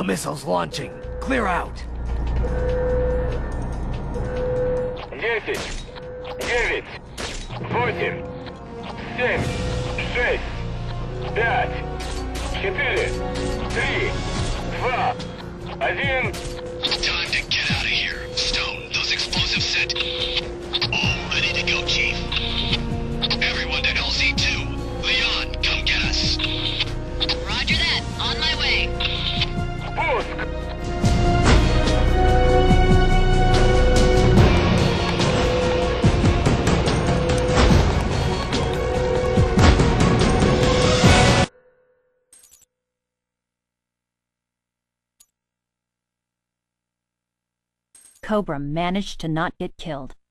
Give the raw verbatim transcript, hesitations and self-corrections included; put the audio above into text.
missiles launching. Clear out. Десять, девять, восемь, семь, шесть, пять, четыре, три, два, один. Time to get out of here. Stone, those explosives set. All ready to go, Chief. Everyone to L Z two. Leon, come get us. Roger that. On my way. Пуск! Cobra managed to not get killed.